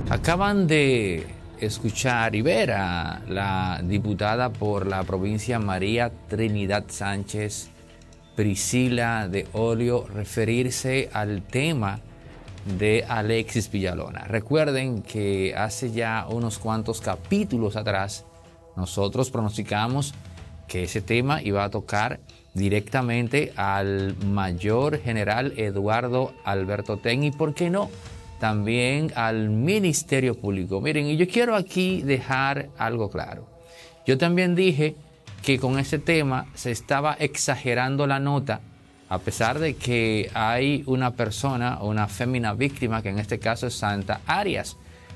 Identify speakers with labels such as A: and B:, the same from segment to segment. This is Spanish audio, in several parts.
A: Acaban de escuchar y ver a la diputada por la provincia María Trinidad Sánchez Priscila de Olio referirse al tema de Alexis Villalona. Recuerden que hace ya unos cuantos capítulos atrás nosotros pronosticamos que ese tema iba a tocar directamente al mayor general Eduardo Alberto Ten y, ¿por qué no?, también al Ministerio Público. Miren, y yo quiero aquí dejar algo claro. Yo también dije que con ese tema se estaba exagerando la nota, a pesar de que hay una persona, una fémina víctima, que en este caso es Santa Arias.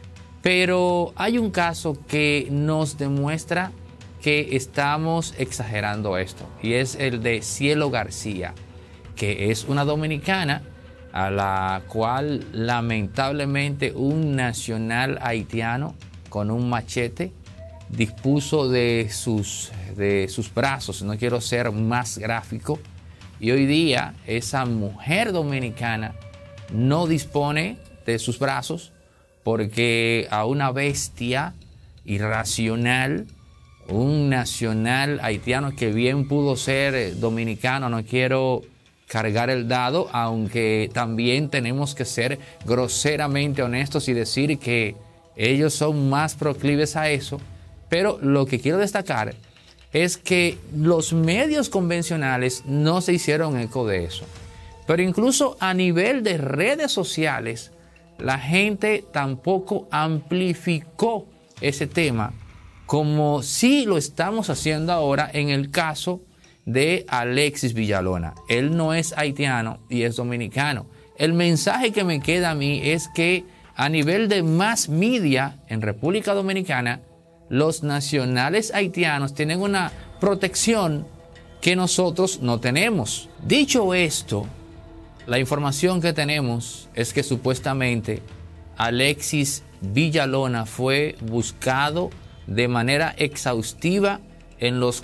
A: Pero hay un caso que nos demuestra que estamos exagerando esto, y es el de Cielo García, que es una dominicana a la cual lamentablemente un nacional haitiano con un machete dispuso de sus brazos. No quiero ser más gráfico, y hoy día esa mujer dominicana no dispone de sus brazos porque a una bestia irracional, un nacional haitiano que bien pudo ser dominicano, no quiero cargar el dado, aunque también tenemos que ser groseramente honestos y decir que ellos son más proclives a eso. Pero lo que quiero destacar es que los medios convencionales no se hicieron eco de eso. Pero incluso a nivel de redes sociales, la gente tampoco amplificó ese tema como sí lo estamos haciendo ahora en el caso de Alexis Villalona. Él no es haitiano y es dominicano. El mensaje que me queda a mí es que a nivel de mass media en República Dominicana, los nacionales haitianos tienen una protección que nosotros no tenemos. Dicho esto, la información que tenemos es que supuestamente Alexis Villalona fue buscado de manera exhaustiva en los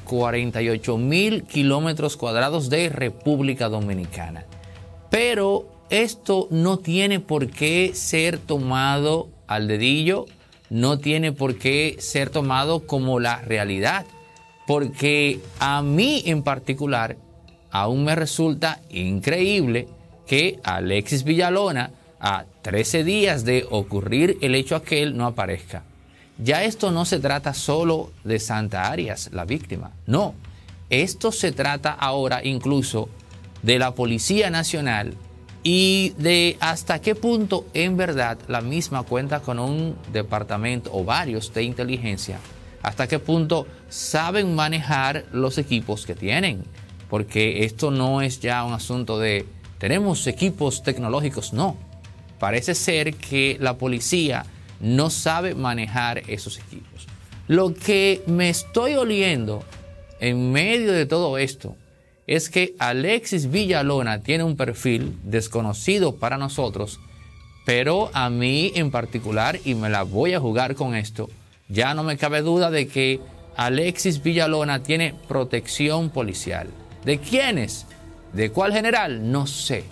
A: 48,000 kilómetros cuadrados de República Dominicana. Pero esto no tiene por qué ser tomado al dedillo, no tiene por qué ser tomado como la realidad, porque a mí en particular aún me resulta increíble que Alexis Villalona, a 13 días de ocurrir el hecho aquel, no aparezca. Ya esto no se trata solo de Santa Arias, la víctima. No, esto se trata ahora incluso de la Policía Nacional y de hasta qué punto en verdad la misma cuenta con un departamento o varios de inteligencia, hasta qué punto saben manejar los equipos que tienen. Porque esto no es ya un asunto de tenemos equipos tecnológicos, no. Parece ser que la policía no sabe manejar esos equipos. Lo que me estoy oliendo en medio de todo esto es que Alexis Villalona tiene un perfil desconocido para nosotros, pero a mí en particular, y me la voy a jugar con esto, ya no me cabe duda de que Alexis Villalona tiene protección policial. ¿De quiénes? ¿De cuál general? No sé.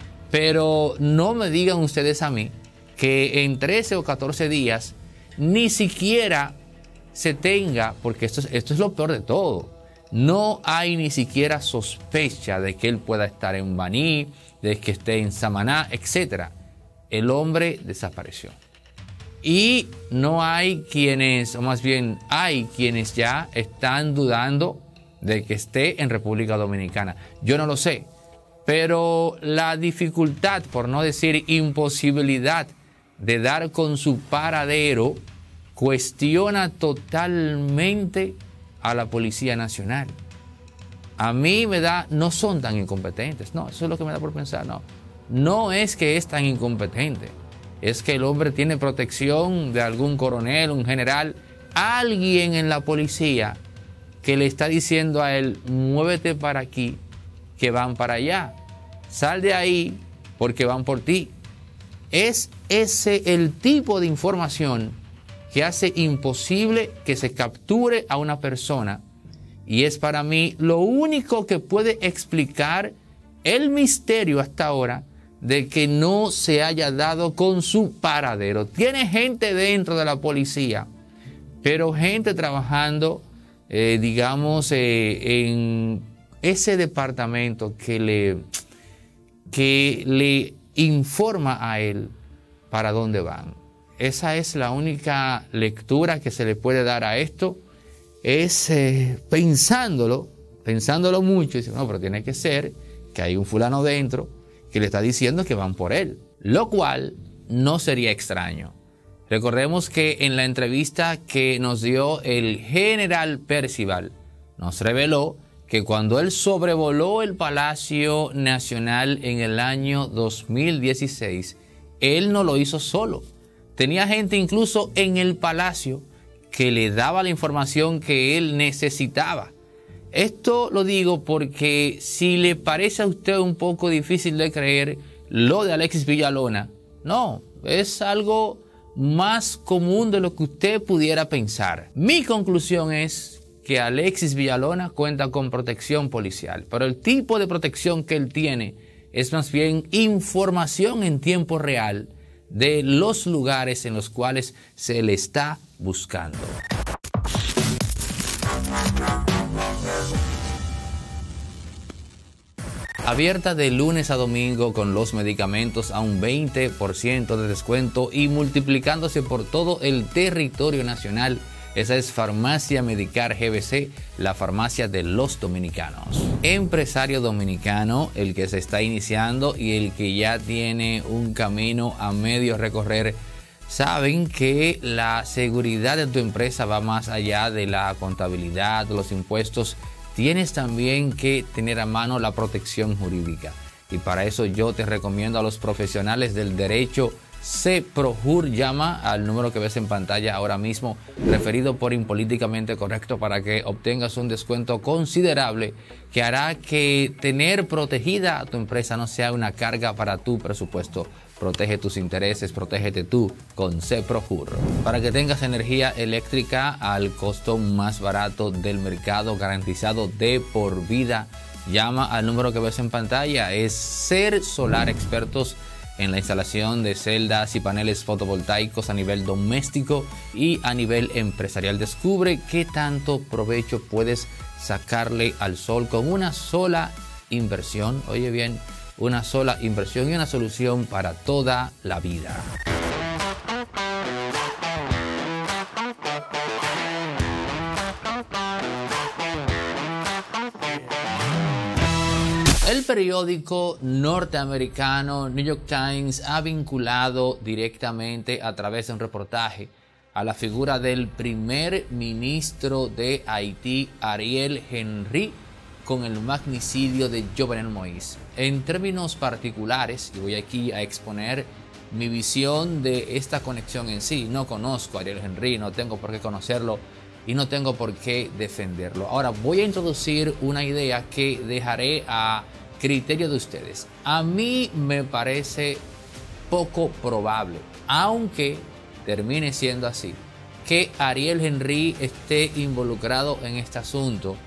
A: Pero no me digan ustedes a mí que en 13 o 14 días ni siquiera se tenga, porque esto es lo peor de todo, no hay ni siquiera sospecha de que él pueda estar en Baní, de que esté en Samaná, etc. El hombre desapareció. Y no hay quienes, o más bien hay quienes ya están dudando de que esté en República Dominicana. Yo no lo sé, pero la dificultad, por no decir imposibilidad, de dar con su paradero cuestiona totalmente a la Policía Nacional. A mí me da, no son tan incompetentes, no, eso es lo que me da por pensar, no es que es tan incompetente, es que el hombre tiene protección de algún coronel, un general, alguien en la policía que le está diciendo a él, muévete para aquí, que van para allá, sal de ahí porque van por ti. Es ese el tipo de información que hace imposible que se capture a una persona, y es para mí lo único que puede explicar el misterio hasta ahora de que no se haya dado con su paradero. Tiene gente dentro de la policía, pero gente trabajando, digamos, en ese departamento que le informa a él para dónde van. Esa es la única lectura que se le puede dar a esto. Es pensándolo mucho, dice, no, pero tiene que ser que hay un fulano dentro que le está diciendo que van por él, lo cual no sería extraño. Recordemos que en la entrevista que nos dio el general Percival, nos reveló que cuando él sobrevoló el Palacio Nacional en el año 2016, él no lo hizo solo. Tenía gente incluso en el palacio que le daba la información que él necesitaba. Esto lo digo porque si le parece a usted un poco difícil de creer lo de Alexis Villalona, no, es algo más común de lo que usted pudiera pensar. Mi conclusión es que Alexis Villalona cuenta con protección policial, pero el tipo de protección que él tiene es más bien información en tiempo real de los lugares en los cuales se le está buscando. Abierta de lunes a domingo con los medicamentos a un 20% de descuento y multiplicándose por todo el territorio nacional. Esa es Farmacia Medicar GBC, la farmacia de los dominicanos. Empresario dominicano, el que se está iniciando y el que ya tiene un camino a medio recorrer, saben que la seguridad de tu empresa va más allá de la contabilidad, de los impuestos. Tienes también que tener a mano la protección jurídica. Y para eso yo te recomiendo a los profesionales del derecho CEPROJUR. Llama al número que ves en pantalla ahora mismo, referido por Impolíticamente Correcto, para que obtengas un descuento considerable que hará que tener protegida a tu empresa no sea una carga para tu presupuesto. Protege tus intereses, protégete tú con CEPROJUR. Para que tengas energía eléctrica al costo más barato del mercado, garantizado de por vida, llama al número que ves en pantalla. Es Ser Solar, expertos en la instalación de celdas y paneles fotovoltaicos a nivel doméstico y a nivel empresarial. Descubre qué tanto provecho puedes sacarle al sol con una sola inversión. Oye bien, una sola inversión y una solución para toda la vida. El periódico norteamericano New York Times ha vinculado directamente a través de un reportaje a la figura del primer ministro de Haití, Ariel Henry, con el magnicidio de Jovenel Moïse. En términos particulares, y voy aquí a exponer mi visión de esta conexión en sí. No conozco a Ariel Henry, no tengo por qué conocerlo y no tengo por qué defenderlo. Ahora voy a introducir una idea que dejaré a criterio de ustedes. A mí me parece poco probable, aunque termine siendo así, que Ariel Henry esté involucrado en este asunto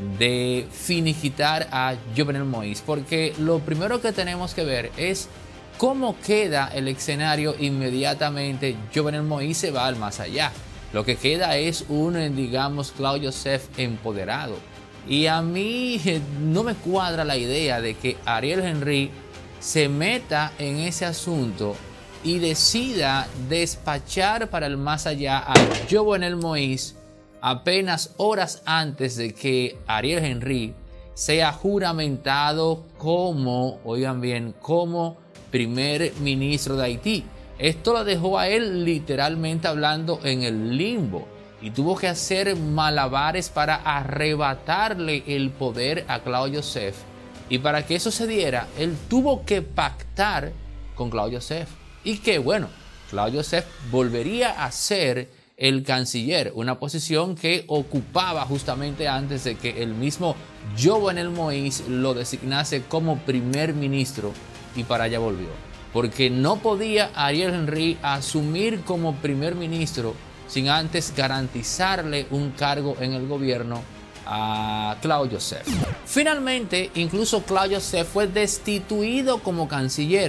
A: de finiquitar a Jovenel Moïse, porque lo primero que tenemos que ver es cómo queda el escenario inmediatamente. Jovenel Moïse se va al más allá. Lo que queda es un, digamos, Claude Joseph empoderado. Y a mí no me cuadra la idea de que Ariel Henry se meta en ese asunto y decida despachar para el más allá a Jovenel Moïse apenas horas antes de que Ariel Henry sea juramentado como, oigan bien, como primer ministro de Haití. Esto lo dejó a él literalmente hablando en el limbo y tuvo que hacer malabares para arrebatarle el poder a Claude Joseph. Y para que eso se diera, él tuvo que pactar con Claude Joseph. Y que bueno, Claude Joseph volvería a ser el canciller, una posición que ocupaba justamente antes de que el mismo Jovenel Moïse lo designase como primer ministro, y para allá volvió. Porque no podía Ariel Henry asumir como primer ministro sin antes garantizarle un cargo en el gobierno a Claude Joseph. Finalmente, incluso Claude Joseph fue destituido como canciller.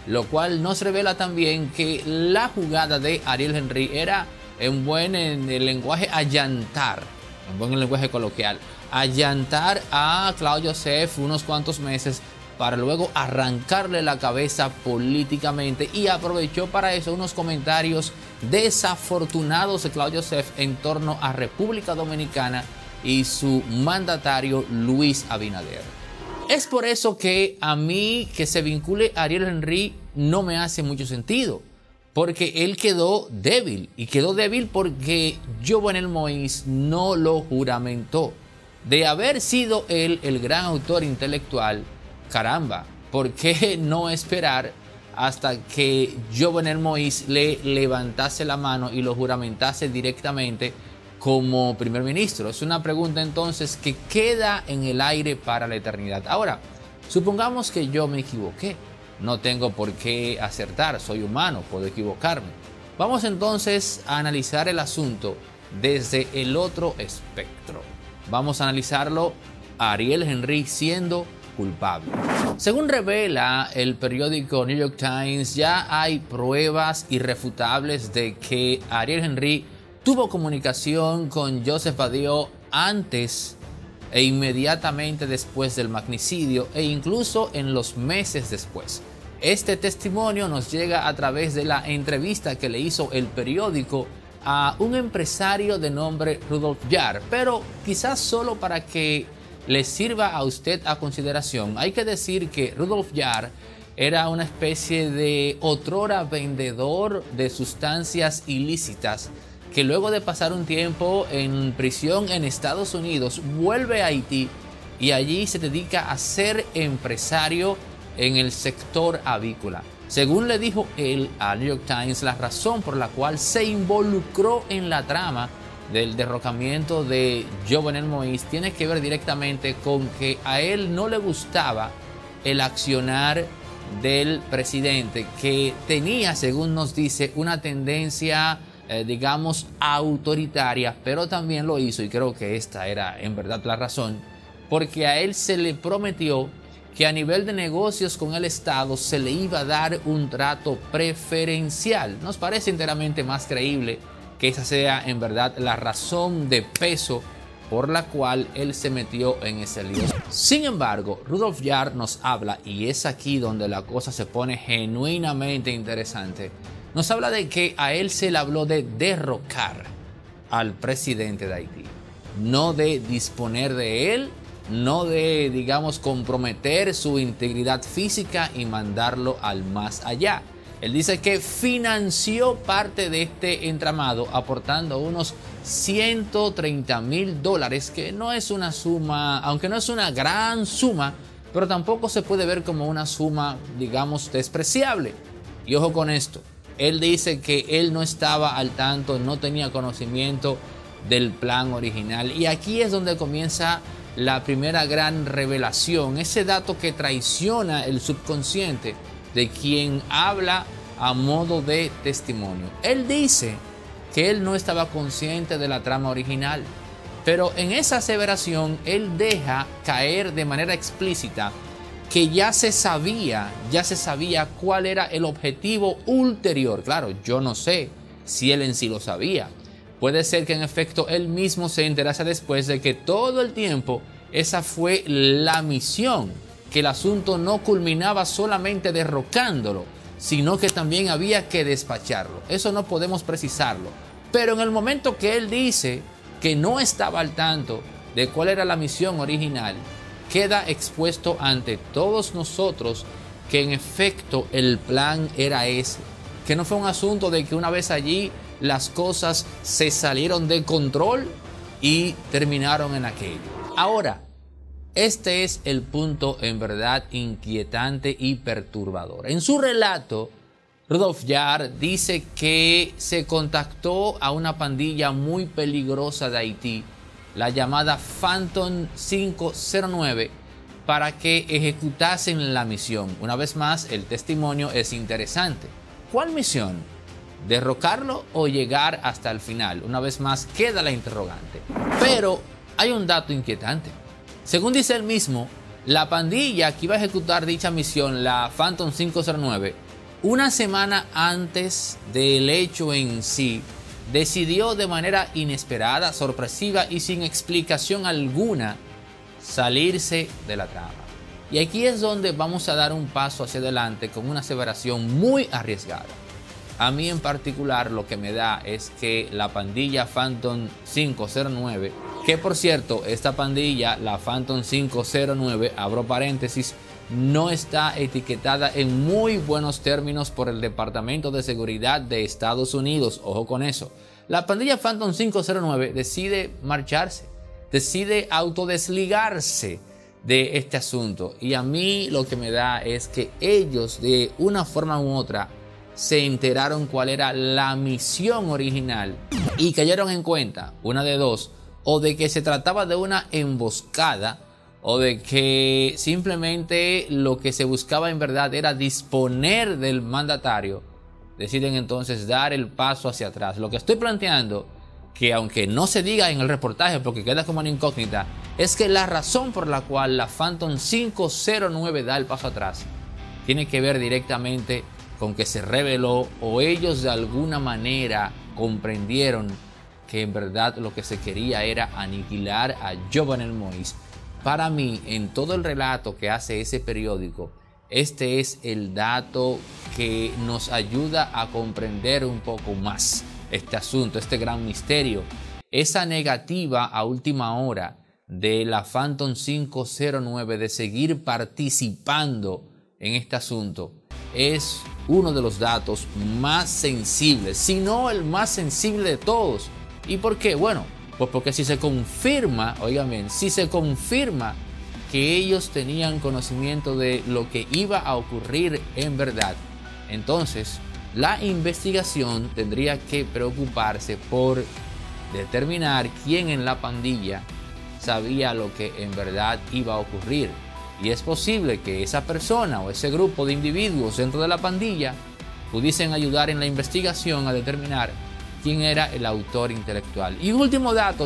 A: lo cual nos revela también que la jugada de Ariel Henry era en el lenguaje allantar, en buen lenguaje coloquial, allantar a Claudio Joseph unos cuantos meses para luego arrancarle la cabeza políticamente, y aprovechó para eso unos comentarios desafortunados de Claudio Joseph en torno a República Dominicana y su mandatario Luis Abinader. Es por eso que a mí que se vincule a Ariel Henry no me hace mucho sentido, porque él quedó débil, y quedó débil porque Jovenel Moïse no lo juramentó. De haber sido él el gran autor intelectual, caramba, ¿por qué no esperar hasta que Jovenel Moïse le levantase la mano y lo juramentase directamente como primer ministro? Es una pregunta entonces que queda en el aire para la eternidad. Ahora, supongamos que yo me equivoqué. No tengo por qué acertar, soy humano, puedo equivocarme. Vamos entonces a analizar el asunto desde el otro espectro. Vamos a analizarlo a Ariel Henry siendo culpable. Según revela el periódico New York Times, ya hay pruebas irrefutables de que Ariel Henry tuvo comunicación con Joseph Badio antes e inmediatamente después del magnicidio, e incluso en los meses después. Este testimonio nos llega a través de la entrevista que le hizo el periódico a un empresario de nombre Rudolf Jahr, pero quizás solo para que le sirva a usted a consideración. Hay que decir que Rudolf Jahr era una especie de otrora vendedor de sustancias ilícitas, que luego de pasar un tiempo en prisión en Estados Unidos vuelve a Haití y allí se dedica a ser empresario en el sector avícola. Según le dijo él a New York Times, la razón por la cual se involucró en la trama del derrocamiento de Jovenel Moïse tiene que ver directamente con que a él no le gustaba el accionar del presidente, que tenía, según nos dice, una tendencia digamos autoritaria, pero también lo hizo, y creo que esta era en verdad la razón, porque a él se le prometió que a nivel de negocios con el Estado se le iba a dar un trato preferencial. Nos parece enteramente más creíble que esa sea en verdad la razón de peso por la cual él se metió en ese lío. Sin embargo, Rudolf Jahr nos habla, y es aquí donde la cosa se pone genuinamente interesante, nos habla de que a él se le habló de derrocar al presidente de Haití, no de disponer de él, no de, digamos, comprometer su integridad física y mandarlo al más allá. Él dice que financió parte de este entramado aportando unos $130,000, que no es una suma, aunque no es una gran suma, pero tampoco se puede ver como una suma, digamos, despreciable. Y ojo con esto, él dice que él no estaba al tanto, no tenía conocimiento del plan original. Y aquí es donde comienza la primera gran revelación, ese dato que traiciona el subconsciente de quien habla a modo de testimonio. Él dice que él no estaba consciente de la trama original, pero en esa aseveración él deja caer de manera explícita que ya se sabía cuál era el objetivo ulterior. Claro, yo no sé si él en sí lo sabía. Puede ser que en efecto él mismo se enterase después de que todo el tiempo esa fue la misión, que el asunto no culminaba solamente derrocándolo, sino que también había que despacharlo. Eso no podemos precisarlo. Pero en el momento que él dice que no estaba al tanto de cuál era la misión original, queda expuesto ante todos nosotros que en efecto el plan era ese, que no fue un asunto de que una vez allí las cosas se salieron de control y terminaron en aquello. Ahora, este es el punto en verdad inquietante y perturbador. En su relato, Rudolf Jahr dice que se contactó a una pandilla muy peligrosa de Haití, la llamada Phantom 509, para que ejecutasen la misión. Una vez más, el testimonio es interesante. ¿Cuál misión? ¿Derrocarlo o llegar hasta el final? Una vez más, queda la interrogante. Pero hay un dato inquietante. Según dice él mismo, la pandilla que iba a ejecutar dicha misión, la Phantom 509, una semana antes del hecho en sí, decidió de manera inesperada, sorpresiva y sin explicación alguna salirse de la trama. Y aquí es donde vamos a dar un paso hacia adelante con una aseveración muy arriesgada. A mí en particular lo que me da es que la pandilla Phantom 509, que por cierto, esta pandilla, la Phantom 509, abro paréntesis, no está etiquetada en muy buenos términos por el Departamento de Seguridad de Estados Unidos. Ojo con eso. La pandilla Phantom 509 decide marcharse, decide autodesligarse de este asunto. Y a mí lo que me da es que ellos de una forma u otra se enteraron cuál era la misión original y cayeron en cuenta, una de dos, o de que se trataba de una emboscada, o de que simplemente lo que se buscaba en verdad era disponer del mandatario. Deciden entonces dar el paso hacia atrás. Lo que estoy planteando, que aunque no se diga en el reportaje porque queda como una incógnita, es que la razón por la cual la Phantom 509 da el paso atrás tiene que ver directamente con que se reveló, o ellos de alguna manera comprendieron que en verdad lo que se quería era aniquilar a Jovenel Moïse. Para mí, en todo el relato que hace ese periódico, este es el dato que nos ayuda a comprender un poco más este asunto, este gran misterio. Esa negativa a última hora de la Phantom 509 de seguir participando en este asunto es uno de los datos más sensibles, si no el más sensible de todos. ¿Y por qué? Bueno, pues porque si se confirma, oigan bien, si se confirma que ellos tenían conocimiento de lo que iba a ocurrir en verdad, entonces la investigación tendría que preocuparse por determinar quién en la pandilla sabía lo que en verdad iba a ocurrir. Y es posible que esa persona o ese grupo de individuos dentro de la pandilla pudiesen ayudar en la investigación a determinar quién era el autor intelectual. Y un último dato.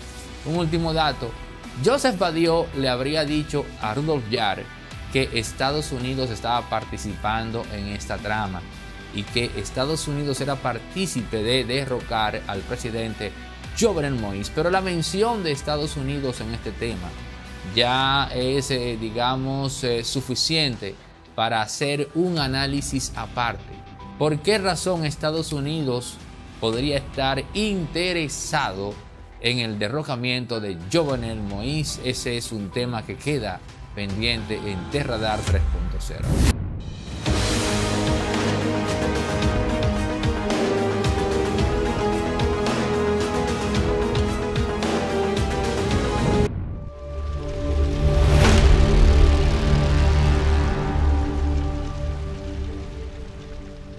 A: Joseph Badiou le habría dicho a Rudolf Jahr que Estados Unidos estaba participando en esta trama y que Estados Unidos era partícipe de derrocar al presidente Jovenel Moïse. Pero la mención de Estados Unidos en este tema ya es, suficiente para hacer un análisis aparte. ¿Por qué razón Estados Unidos podría estar interesado en el derrocamiento de Jovenel Moïse? Ese es un tema que queda pendiente en TerraDar 3.0.